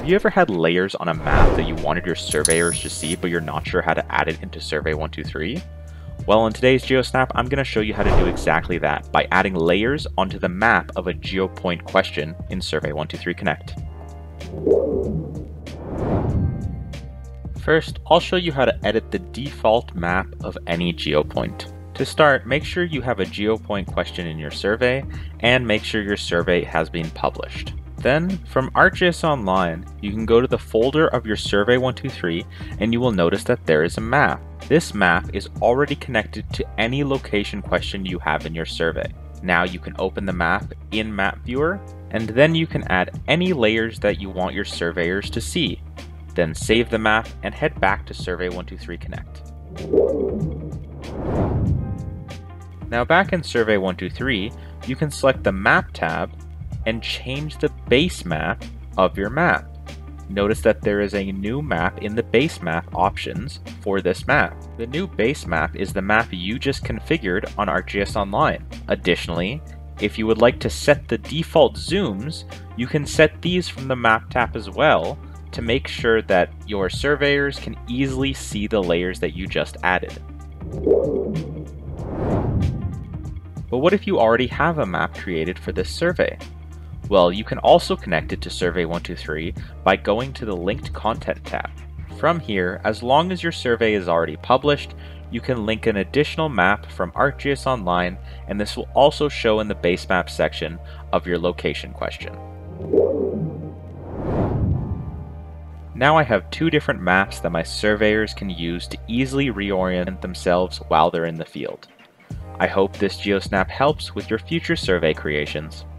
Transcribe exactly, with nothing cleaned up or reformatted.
Have you ever had layers on a map that you wanted your surveyors to see, but you're not sure how to add it into Survey one two three? Well, in today's GeoSnap, I'm going to show you how to do exactly that by adding layers onto the map of a Geopoint question in Survey one two three Connect. First, I'll show you how to edit the default map of any Geopoint. To start, make sure you have a Geopoint question in your survey, and make sure your survey has been published. Then, from ArcGIS Online, you can go to the folder of your Survey one two three and you will notice that there is a map. This map is already connected to any location question you have in your survey. Now you can open the map in Map Viewer, and then you can add any layers that you want your surveyors to see. Then save the map and head back to Survey one two three Connect. Now back in Survey one two three, you can select the Map tab and change the base map of your map. Notice that there is a new map in the base map options for this map. The new base map is the map you just configured on ArcGIS Online. Additionally, if you would like to set the default zooms, you can set these from the Map tab as well to make sure that your surveyors can easily see the layers that you just added. But what if you already have a map created for this survey? Well, you can also connect it to Survey one two three by going to the Linked Content tab. From here, as long as your survey is already published, you can link an additional map from ArcGIS Online, and this will also show in the base map section of your location question. Now I have two different maps that my surveyors can use to easily reorient themselves while they're in the field. I hope this GeoSnap helps with your future survey creations.